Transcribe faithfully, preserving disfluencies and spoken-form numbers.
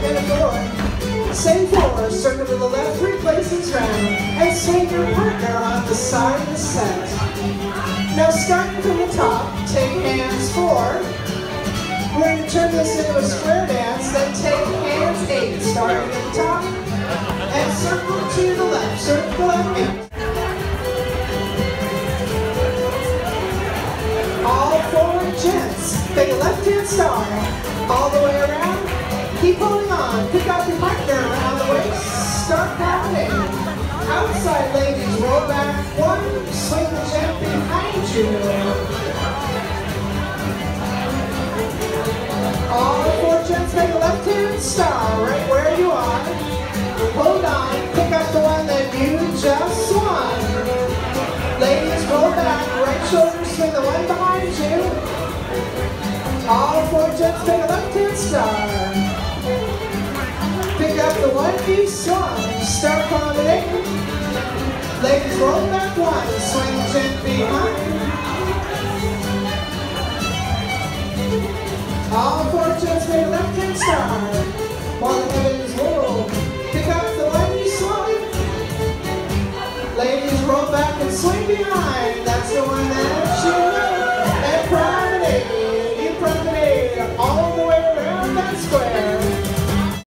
and a four. Say four, circle to the left, three places round, and swing your partner on the side of the set. Now starting from the top, take hands four. We're going to turn this into a square dance, then take hands eight, starting at the top, and circle to the left, circle to the left hand. All four gents, take a left hand star, all the way around, keep holding on, pick up your partner around the waist, start pounding. Outside ladies, roll back one, swing the gent behind you. All four gents make a left-hand star right where you are. Hold on, pick up the one that you just won. Ladies, roll back, right shoulder, swing the one behind you. All four gents make a left-hand star. Pick up the one you swung, start promenade. Ladies, roll back one, swing the gent behind. All four gents make a left-hand star.